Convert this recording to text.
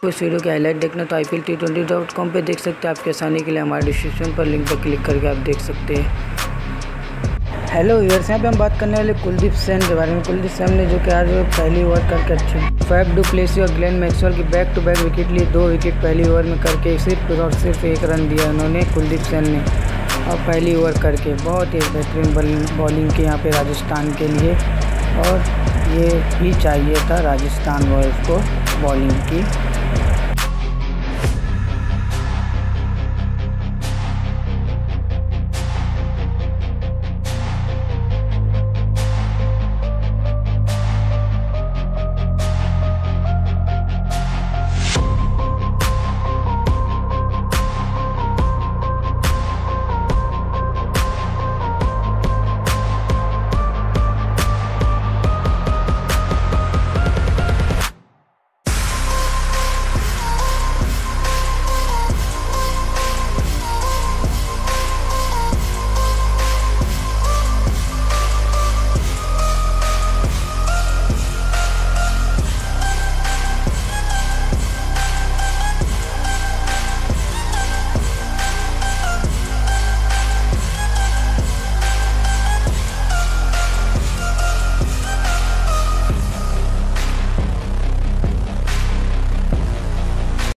आपको इस वीडियो के हाईलाइट देखना तो IPL-T20.com पे देख सकते हैं। आपके आसानी के लिए हमारे डिस्क्रिप्शन पर लिंक पर क्लिक करके आप देख सकते हैं। हेलो व्यूअर्स, यहाँ पे हम बात करने वाले कुलदीप सेन के बारे में। कुलदीप सेन ने जो कि आज पहली ओवर करके अच्छी फैफ डू प्लेसी और ग्लेन मैक्सवेल की बैक टू बैक विकेट ली। 2 विकेट पहली ओवर में करके सिर्फ 1 रन दिया उन्होंने कुलदीप सेन ने, और पहली ओवर करके बहुत ही बेहतरीन बॉलिंग की यहाँ पे राजस्थान के लिए, और ये ही चाहिए था राजस्थान रॉयल्स को बॉलिंग की।